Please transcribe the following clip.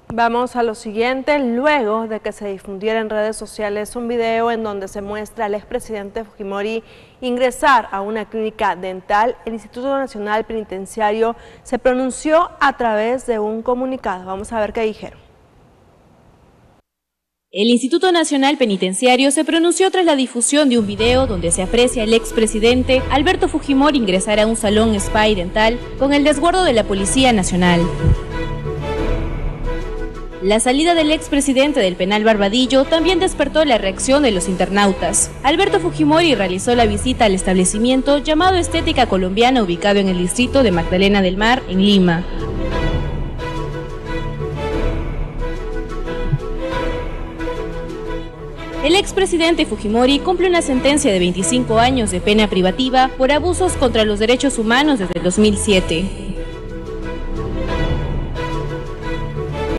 Vamos a lo siguiente. Luego de que se difundiera en redes sociales un video en donde se muestra al expresidente Fujimori ingresar a una clínica dental, el Instituto Nacional Penitenciario se pronunció a través de un comunicado. Vamos a ver qué dijeron. El Instituto Nacional Penitenciario se pronunció tras la difusión de un video donde se aprecia al expresidente Alberto Fujimori ingresar a un salón spa y dental con el resguardo de la Policía Nacional. La salida del expresidente del penal Barbadillo también despertó la reacción de los internautas. Alberto Fujimori realizó la visita al establecimiento llamado Estética Colombiana, ubicado en el distrito de Magdalena del Mar, en Lima. El expresidente Fujimori cumple una sentencia de 25 años de pena privativa por abusos contra los derechos humanos desde 2007.